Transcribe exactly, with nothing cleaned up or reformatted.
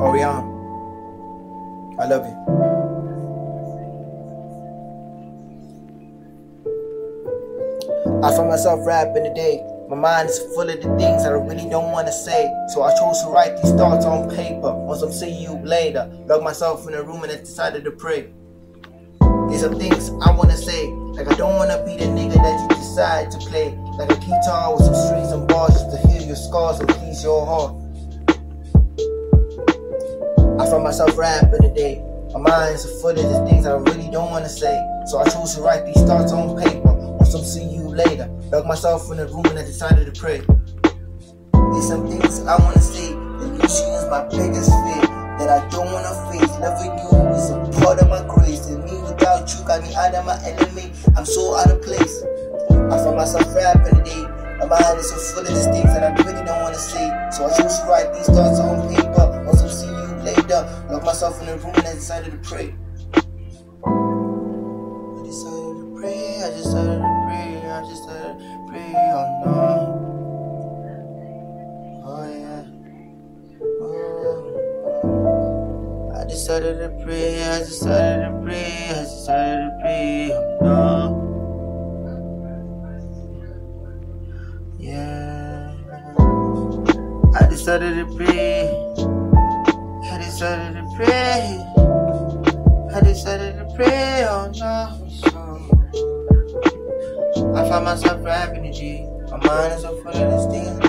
Orion, I love you. I find myself rapping today. My mind is full of the things that I really don't want to say. So I chose to write these thoughts on paper. On some see you later. Lock myself in a room and I decided to pray. There's some things I want to say. Like I don't want to be the nigga that you decide to play. Like a guitar with some strings and bars just to heal your scars and please your heart. I find myself rapping today. My mind is full of the things I really don't want to say. So I chose to write these thoughts on paper. On some see you later. Lock myself in a room and I decided to pray. There's some things I want to say. Delusion is my biggest fear that I don't want to face. Loving you is a part of my grace. And me without you got me out of my element. I'm so out of place. I find myself rapping today. My mind is so full of these things that I really don't want to say. So I chose to write these thoughts on paper. On some see you later. Lock myself in a room and I decided to pray. I decided to pray. I decided to pray. I decided to pray. Oh no. Oh yeah. Oh. I decided to pray. I decided to pray. I decided to pray. Oh no. Yeah. I decided to pray. I decided to pray. I decided to pray. Oh no. I find myself rapping today. My mind is so full of these things.